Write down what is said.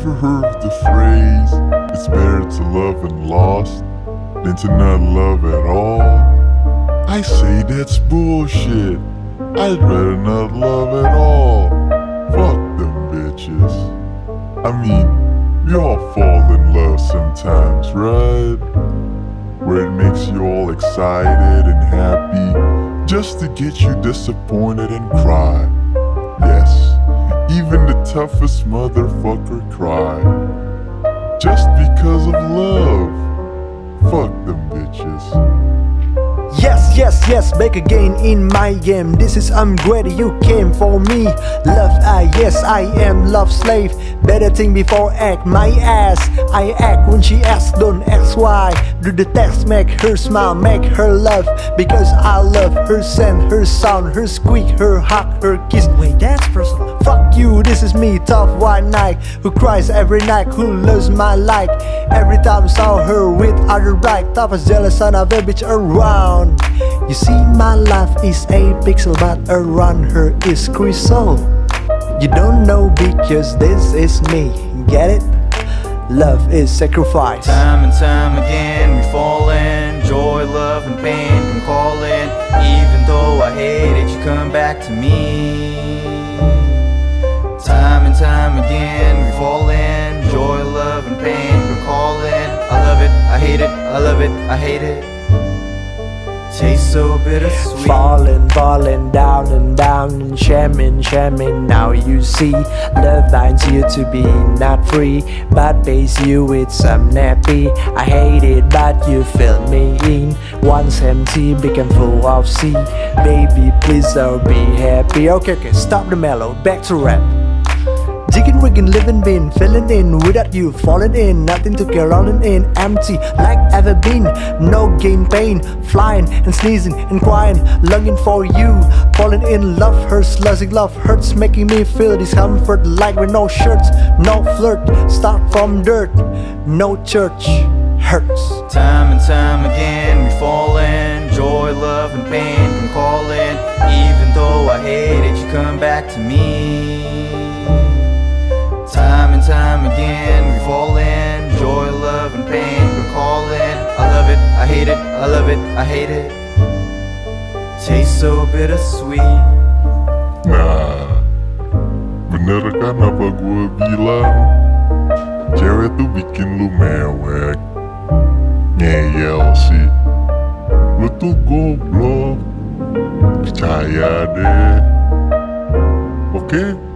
ever heard the phrase, it's better to love and lost than to not love at all? I say that's bullshit. I'd rather not love at all. Fuck them bitches. I mean, we all fall in love sometimes, right? Where it makes you all excited and happy just to get you disappointed and cry. Yes, even the toughest motherfucker cry just because of love. Fuck them bitches. Yes, yes, yes, back again in my game. This is I'm glad you came for me. Love, yes, I am love slave. Better think before act, my ass. I act when she asks, don't ask why. Do the text, make her smile, make her laugh. Because I love her scent, her sound, her squeak, her hug, her kiss. Wait, that's personal. Fuck you, this is me, tough white knight, who cries every night, who loves my like. Every time saw her with other bright, toughest jealous son of a bitch around. You see, my life is a pixel, but around her is crystal. You don't know because this is me, get it? Love is sacrifice. Time and time again we fall in. Joy, love and pain come calling. Even though I hate it, you come back to me. Time and time again we fall in. Joy, love and pain come calling. I love it, I hate it, I love it, I hate it. Tastes so bittersweet. Falling down and down and shaming. Now you see, love binds you to be not free, but pays you with some nappy. I hate it, but you fill me in. Once empty, become full of sea. Baby, please don't be happy. Okay, stop the mellow, back to rap. Digging, rigging, living, been filling in without you falling in. Nothing to care rolling in, empty like ever been. No gain, pain, flying and sneezing and crying, longing for you. Falling in love hurts, losing love hurts, making me feel discomfort like with no shirts, no flirt. Start from dirt, no church hurts. Time and time again we fall in. Joy, love and pain come calling. Even though I hate it, you come back to me. Time and time again we fall in. Joy, love and pain come calling. I love it, I hate it, I love it, I hate it. Tastes so bittersweet. Nah, bener kan apa gue bilang? Cewek tuh bikin lu mewek, ngeyel sih. Lu tuh goblok, percaya deh. Oke?